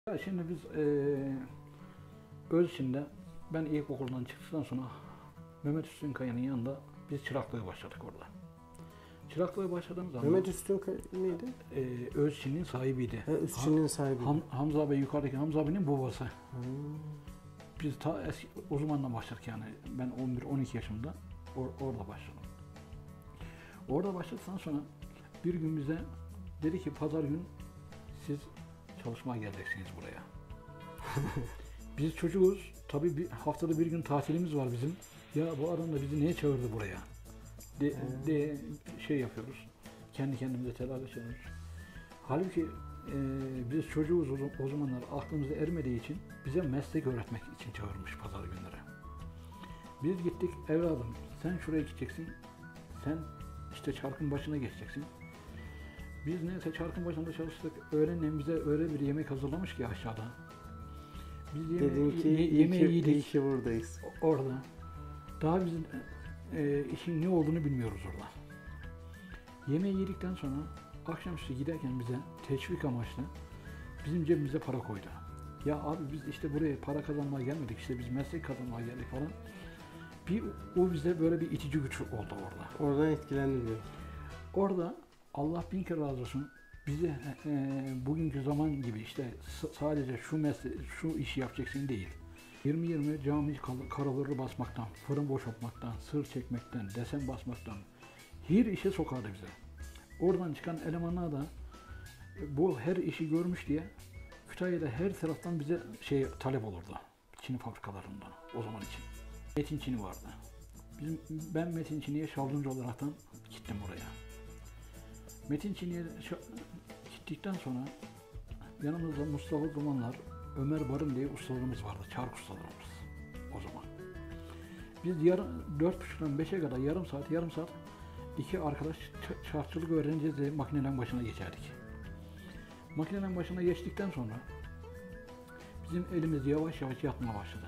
Ya şimdi biz Özçin'de ben ilkokuldan çıktıktan sonra Mehmet Üstünkaya'nın yanında biz çıraklığa başladık orada. Çıraklığa başladığımız zaman Mehmet Üstünkaya neydi? Özçin'in sahibiydi. Özçin'in sahibi. Hamza Bey, yukarıdaki Hamza abinin babası. Hmm. Biz ta eski o zamandan başladık yani. Ben 11-12 yaşımda orada başladım. Orada başladıktan sonra bir gün bize dedi ki pazar gün siz çalışmaya geleceksiniz buraya. Biz çocuğuz. Tabii haftada bir gün tatilimiz var bizim. Ya bu adam da bizi niye çağırdı buraya? Şey yapıyoruz. Kendi kendimize telaş ediyoruz. Halbuki biz çocuğuz o zamanlar aklımıza ermediği için bize meslek öğretmek için çağırmış pazar günleri. Biz gittik, evladım sen şuraya gideceksin. Sen işte çarkın başına geçeceksin. Biz neyse çarkın başında çalıştık. Öğretmenim bize öyle bir yemek hazırlamış ki aşağıda. Biz yemeği yedik. İyi ki buradayız. Orada. Daha biz işin ne olduğunu bilmiyoruz orada. Yemeği yedikten sonra akşamüstü giderken bize teşvik amaçlı bizim cebimize para koydu. Ya abi biz işte buraya para kazanmaya gelmedik. İşte biz meslek kazanmaya geldik falan. O bize böyle bir itici güç oldu orada. Oradan etkilendi diyor. Orada Allah bin kere razı olsun bize bugünkü zaman gibi işte sadece şu işi yapacaksın değil. 20-20 cami karaları basmaktan, fırın boşaltmaktan, sır çekmekten, desen basmaktan her işe sokardı bize. Oradan çıkan elemanlar da bu her işi görmüş diye Kütahya'da her taraftan bize talep olurdu. Çin fabrikalarından o zaman için. Metin Çini vardı. Ben Metin Çini'ye şavluncu olaraktan gittim oraya. Metin Çini'ye gittikten sonra yanımızda Mustafa Dumanlar, Ömer Barın diye ustalarımız vardı, çark ustalarımız o zaman. Biz 4.30'dan 5'e kadar yarım saat iki arkadaş çarkçılık öğreneceğiz diye makinelerin başına geçerdik. Makinelerin başına geçtikten sonra bizim elimiz yavaş yavaş yatmaya başladı.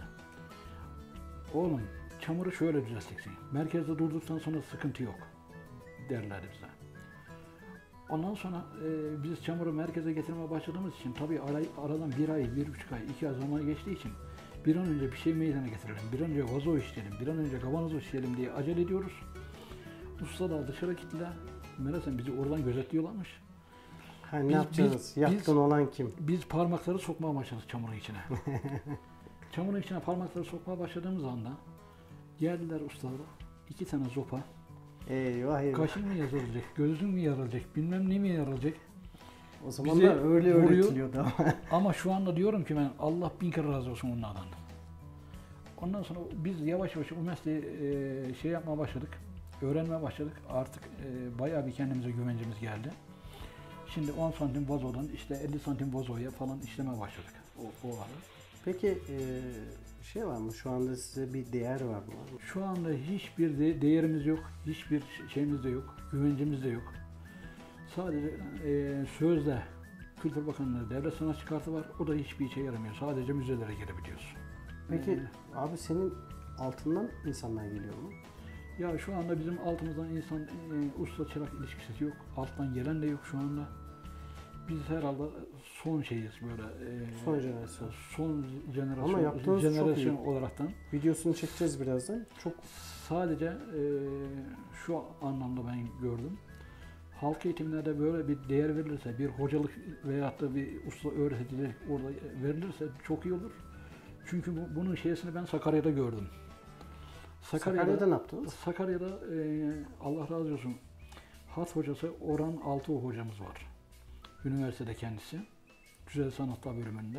Oğlum çamuru şöyle düzelteceksin, merkezde durduktan sonra sıkıntı yok derlerdi bize. Ondan sonra biz çamuru merkeze getirmeye başladığımız için tabii aradan 1 ay, 1,5 ay, 2 ay zaman geçtiği için bir an önce bir şey meydana getirelim, bir an önce vazo işleyelim, bir an önce kavanoz işleyelim diye acele ediyoruz. Ustalar dışarı gittiler, meğerse bizi oradan gözetliyorlarmış. Ne yapacağız? Yatkın olan kim? Biz parmakları sokmaya başladık çamurun içine. Çamurun içine parmakları sokmaya başladığımız anda geldiler ustalar, 2 tane zopa. Eyvah eyvah. Kaşın mı yarılacak, gözün mü yarılacak, bilmem ne mi yarılacak. O zamanlar öyle öğretiliyordu ama. Ama şu anda diyorum ki ben Allah bin kere razı olsun onlardan. Ondan sonra biz yavaş yavaş o mesleği yapmaya başladık, öğrenmeye başladık. Artık bayağı bir kendimize güvencemiz geldi. Şimdi 10 santim vazodan işte 50 santim vazoya falan işlemeye başladık o ara. Peki var mı? Şu anda size bir değer var mı? Şu anda hiçbir değerimiz yok, hiçbir şeyimiz de yok, güvencemiz de yok. Sadece sözde Kültür Bakanlığı devlet sanatçı kartı var, o da hiçbir işe yaramıyor. Sadece müzelere girebiliyoruz. Peki abi senin altından insanlar geliyor mu? Ya şu anda bizim altımızdan usta çırak ilişkisi yok, alttan gelen de yok şu anda. Biz herhalde son şeyiz böyle. Son jenerasyon. Son jenerasyon. Ama yaptığınız jenerasyon çok iyi. olaraktan. Videosunu çekeceğiz birazdan. Çok sadece şu anlamda ben gördüm. Halk eğitimlerde böyle bir değer verilirse, bir hocalık veyahut da bir usta öğretici orada verilirse çok iyi olur. Çünkü bunun şeysini ben Sakarya'da gördüm. Sakarya'da ne yaptınız? Sakarya'da Allah razı olsun hat hocası Orhan Altıoğlu hocamız var. Üniversitede kendisi. Güzel Sanatlar bölümünde.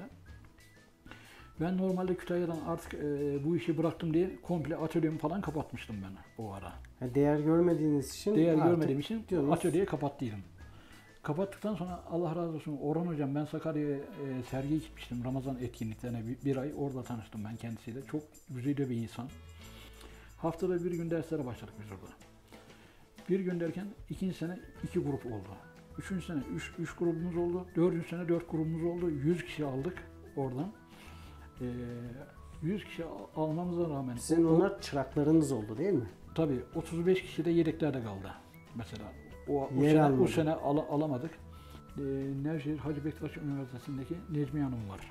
Ben normalde Kütahya'dan artık bu işi bıraktım diye komple atölyemi falan kapatmıştım ben o ara. Değer görmediğiniz için? Değer görmediğim için atölyeyi kapattıydım. Kapattıktan sonra Allah razı olsun Orhan hocam, ben Sakarya'ya sergiye gitmiştim Ramazan etkinliklerine bir ay orada tanıştım ben kendisiyle. Çok güzel bir insan. Haftada bir gün derslere başladık biz orada. Bir gün derken ikinci sene 2 grup oldu. Üçüncü sene 3 grubumuz oldu. Dördüncü sene 4 grubumuz oldu. 100 kişi aldık oradan. 100 kişi almamıza rağmen... Sizin onlar çıraklarınız oldu değil mi? Tabii 35 kişi de yedeklerde kaldı mesela. O sene alamadık. Nevşehir Hacı Bektaş Üniversitesi'ndeki Necmiye Hanım var.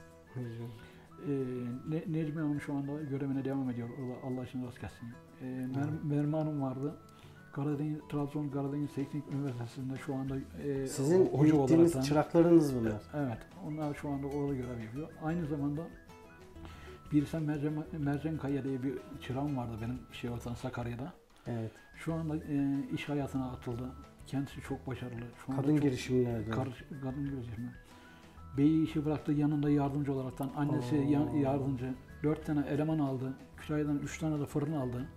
Necmiye Hanım şu anda görevine devam ediyor. Allah için rast gelsin. Merve Hanım vardı. Trabzon Karadeniz Teknik Üniversitesi'nde şu anda sizin hoca eğittiğiniz olarak. çıraklarınız bunlar. Evet. Onlar şu anda orada görev yapıyor. Aynı zamanda Birsen Mercan Kaya diye bir çırağım vardı benim Sakarya'da. Evet. Şu anda iş hayatına atıldı. Kendisi çok başarılı. Şu anda Kadın girişimlerde. Kadın girişimi. Beyi işi bıraktı, yanında yardımcı olaraktan. Annesi yardımcı. 4 tane eleman aldı. Kütahya'dan 3 tane de fırın aldı.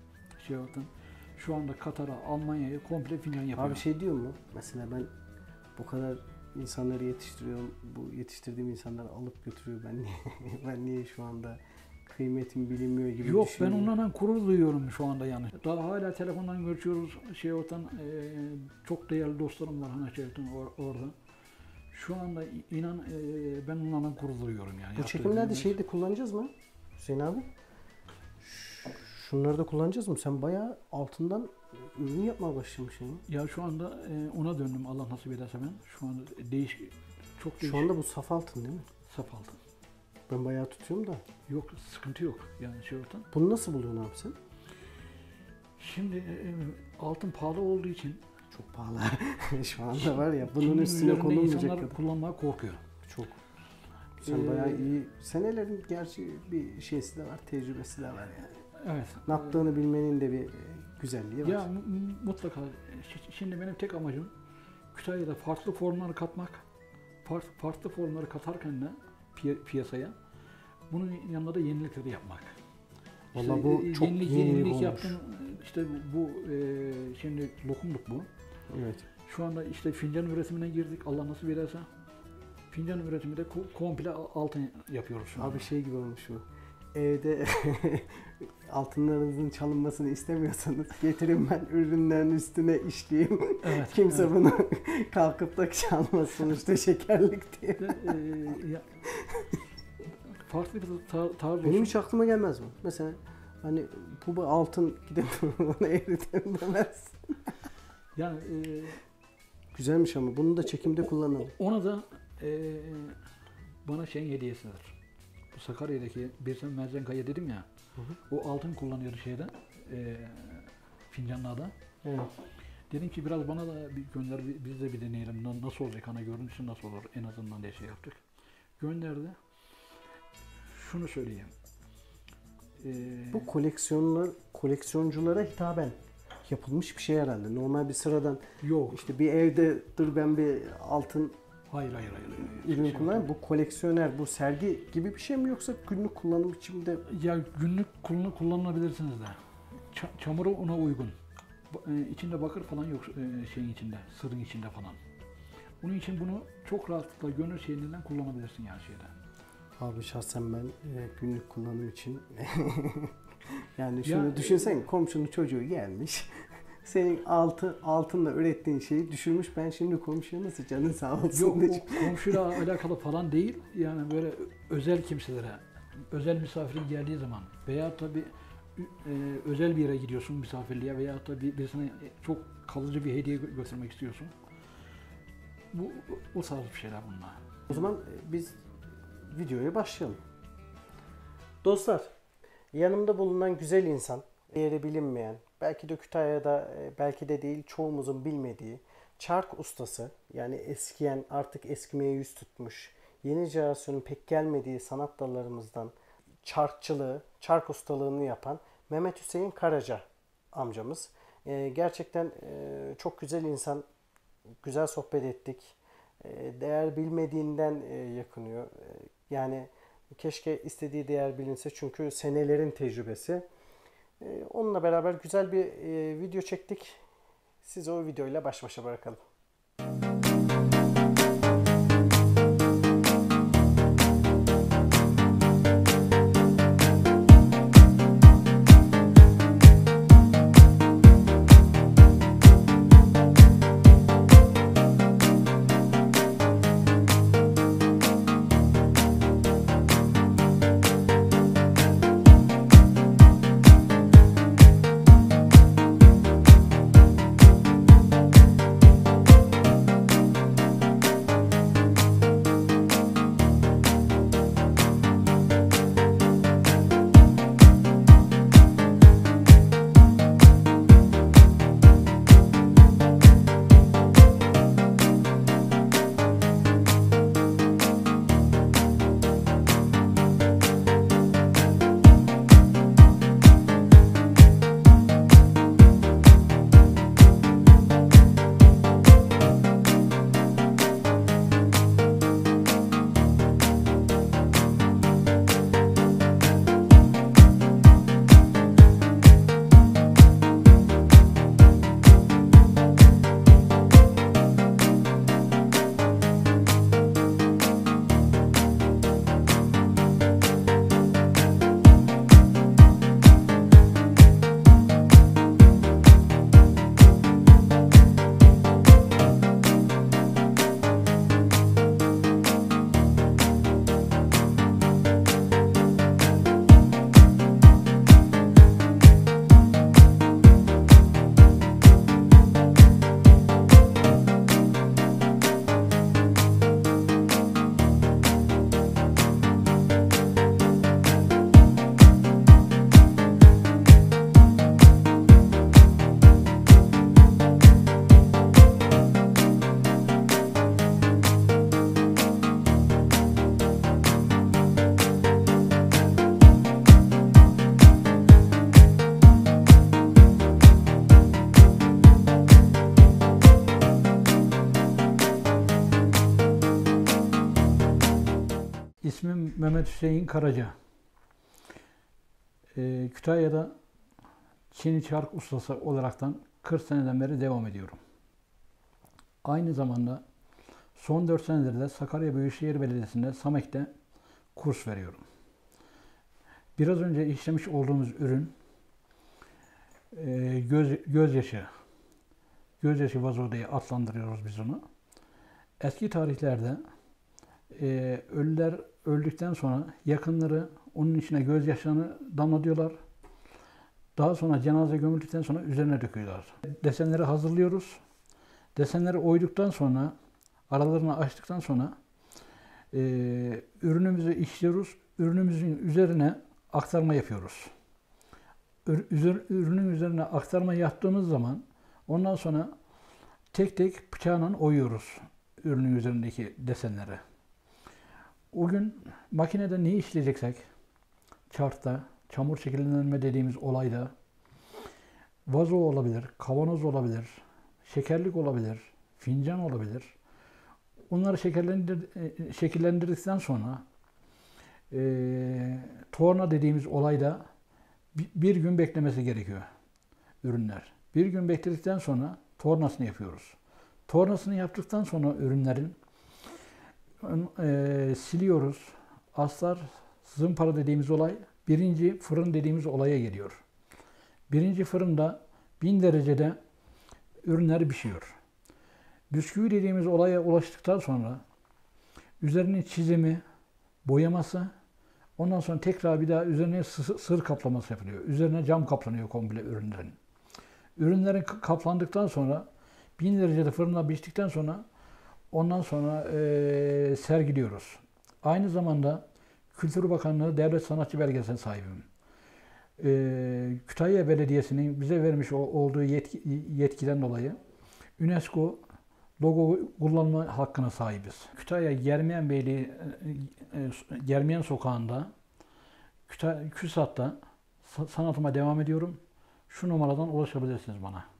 Şu anda Katar'a, Almanya'ya komple fincan yapıyor. Abi şey diyor mu? Mesela ben bu kadar insanları yetiştiriyorum. Bu yetiştirdiğim insanları alıp götürüyor. Ben niye şu anda kıymetim bilinmiyor gibi Yok, düşünüyor. ben onlardan gurur duyuyorum şu anda yani. Daha hala telefondan görüşüyoruz. Çok değerli dostlarım var orada. Şu anda inan ben onlardan gurur duyuyorum yani. Bu çekimlerde şeyi de kullanacağız mı Hüseyin abi? Şunları da kullanacağız mı? Sen bayağı altından ürün yapmaya başlamışsın. Ya şu anda ona döndüm, Allah nasip ederse ben. Şu anda çok değişik. Şu anda bu saf altın değil mi? Saf altın. Ben bayağı tutuyorum da. Yok, sıkıntı yok yani Bunu nasıl buluyorsun abi sen? Şimdi altın pahalı olduğu için çok pahalı. Şu anda var ya bunun Çin'in üstüne üzerinde konulmayacak insanlar kadar. kullanmaya korkuyor. Çok. Sen bayağı iyi. Senelerin gerçi bir şeysi de var, tecrübesi de var yani. Evet. Ne yaptığını bilmenin de bir güzelliği var. Ya mutlaka. Şimdi benim tek amacım Kütahya'da farklı formları katmak. Farklı formları katarken de piyasaya bunun yanında da yenilikleri yapmak. Vallahi bu çok yenilik olmuş. yaptım. İşte bu şimdi lokumluk bu. Evet. Şu anda işte fincan üretimine girdik. Allah nasip ederse. Fincan üretiminde komple altın yapıyoruz şu anda. Abi şey gibi olmuş bu. Evde altınlarınızın çalınmasını istemiyorsanız getirin, ben ürünlerin üstüne işleyeyim. Evet, Kimse evet. bunu kalkıp da çalmaz, sonuçta şekerlik diye. Farklı bir tarz Benim olsun. hiç aklıma gelmez bu. Mesela hani bu altın gidip onu eritelim demez. Yani Güzelmiş ama bunu da çekimde kullanalım. ona da bana şeyin hediyesidir. Bu Sakarya'daki Birsen Mercan Kaya dedim ya. O altın kullanıyordu fincanlarda. Evet. Dedim ki biraz bana da bir gönder, biz de bir deneyelim. Nasıl olacak, hani görüntüsü nasıl olur en azından diye yaptık. Gönderdi. Şunu söyleyeyim. Bu koleksiyonculara hitaben yapılmış bir şey herhalde. Normal bir sıradan Yok. işte bir evde dur ben bir altın Hayır. ürün kullanayım. Bu koleksiyoner, bu sergi gibi bir şey mi, yoksa günlük kullanım için de? Ya günlük kullanılabilirsiniz de. Çamuru ona uygun. İçinde bakır falan yok şeyin içinde, sırın içinde falan. Bunun için bunu çok rahatlıkla gönül şeyinden kullanabilirsin yani şeyde. Abi şahsen ben günlük kullanım için yani şunu düşünsen, komşunun çocuğu gelmiş. Senin altınla ürettiğin şeyi düşürmüş. Ben şimdi komşuya nasıl canın sağ olsun Yok, diyeceğim. o komşuyla alakalı falan değil. Yani böyle özel kimselere, özel misafirin geldiği zaman veya tabii özel bir yere gidiyorsun misafirliğe veya da birisine çok kalıcı bir hediye götürmek istiyorsun. O tarz bir şeyler bunlar. O zaman biz videoya başlayalım. Dostlar, yanımda bulunan güzel insan, değeri bilinmeyen, belki de Kütahya'da, belki de değil çoğumuzun bilmediği çark ustası, yani eskiyen, artık eskimeye yüz tutmuş, yeni jenerasyonun pek gelmediği sanat dallarımızdan çarkçılığı, çark ustalığını yapan Mehmet Hüseyin Karaca amcamız. Gerçekten çok güzel insan, güzel sohbet ettik. Değer bilmediğinden yakınıyor. Yani keşke istediği değer bilinse, çünkü senelerin tecrübesi. Onunla beraber güzel bir video çektik. Sizi o videoyla baş başa bırakalım. İsmim Mehmet Hüseyin Karaca. Kütahya'da Çini çark ustası olaraktan 40 seneden beri devam ediyorum. Aynı zamanda son 4 senedir de Sakarya Büyükşehir Belediyesi'nde SAMEK'te kurs veriyorum. Biraz önce işlemiş olduğumuz ürün gözyaşı vazo diye adlandırıyoruz biz onu. Eski tarihlerde ölüler öldükten sonra yakınları onun içine gözyaşlarını damlatıyorlar. Daha sonra cenaze gömüldükten sonra üzerine döküyorlar. Desenleri hazırlıyoruz. Desenleri oyduktan sonra, aralarını açtıktan sonra ürünümüzü işliyoruz. Ürünümüzün üzerine aktarma yapıyoruz. Ürünün üzerine aktarma yaptığımız zaman ondan sonra tek tek bıçağla oyuyoruz ürünün üzerindeki desenleri. O gün makinede ne işleyeceksek, çarkta, çamur şekillendirme dediğimiz olayda vazo olabilir, kavanoz olabilir, şekerlik olabilir, fincan olabilir. Onları şekillendirdikten sonra torna dediğimiz olayda bir gün beklemesi gerekiyor ürünler. Bir gün bekledikten sonra tornasını yapıyoruz. Tornasını yaptıktan sonra ürünlerin siliyoruz. Astar, zımpara dediğimiz olay birinci fırın dediğimiz olaya geliyor. Birinci fırında 1000 derecede ürünler pişiyor. Bisküvi dediğimiz olaya ulaştıktan sonra üzerinin çizimi, boyaması, ondan sonra tekrar bir daha üzerine sır kaplaması yapılıyor. Üzerine cam kaplanıyor komple ürünlerin. Ürünlerin kaplandıktan sonra 1000 derecede fırında piştikten sonra ondan sonra sergiliyoruz. Aynı zamanda Kültür Bakanlığı Devlet Sanatçı Belgesi'ne sahibim. Kütahya Belediyesi'nin bize vermiş olduğu yetkiden dolayı UNESCO logo kullanma hakkına sahibiz. Kütahya Germiyan Beyliği Germiyan Sokağı'nda KÜSAT'ta sanatıma devam ediyorum. Şu numaradan ulaşabilirsiniz bana.